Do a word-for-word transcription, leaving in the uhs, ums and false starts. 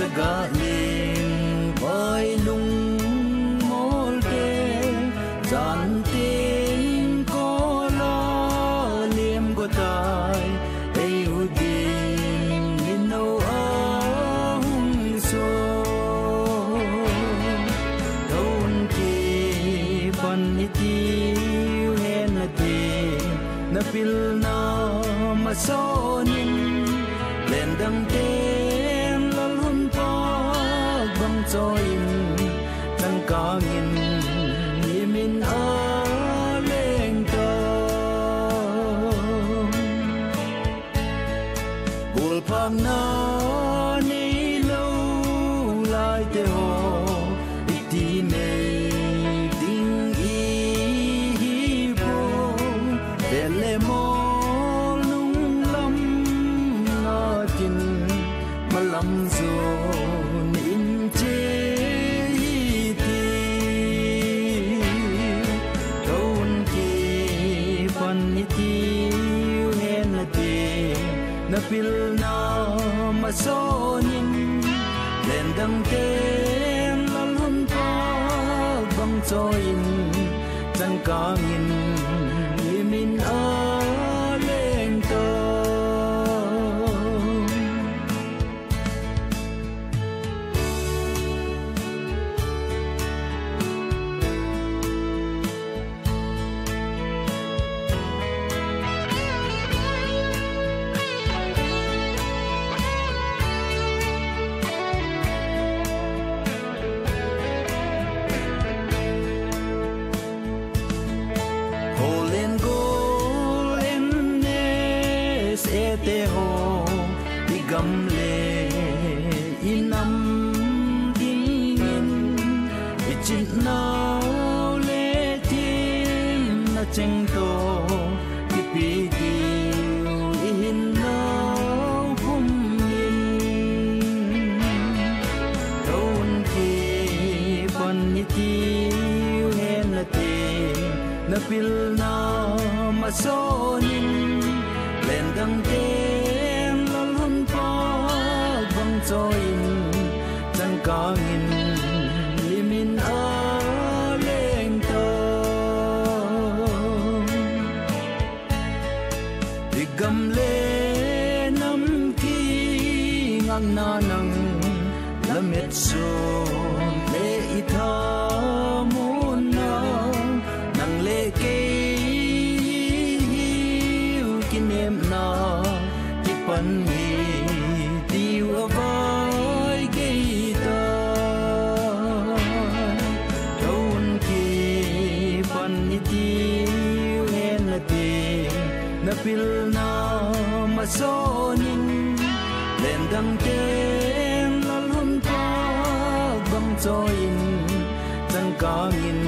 ga lim voi lung mol ke zan tin ko la lim ko tai ei u din min no ang so don ki pan iti hen ati na pil na masonin len dang ten lal hun pa bang choin tan ka ngin ni min a leng ta bul phang na ni lo lai te ho iti me ding i hi po vele mo malam zon in che ti don ki pan iti hen ati na pil na masonin len dang ten lal hun pa bang choin chan ka ngin min a leng to te ho igam le inam dingin ichin nao le tim na cheng to ipi diu in nao pum in don ki pan iti hen na te na pil na masonin len dang ten lal hun pa bang choin chan ka ngin limin a leng to digam le nam ki ngang na nang lamet so le itha mun na nang le ke em na ki pan hi tiu avai ke ta don ki pan hi tiu hen ati na pil na masonin len dang ten lal hun pa bang choin chan ka ngin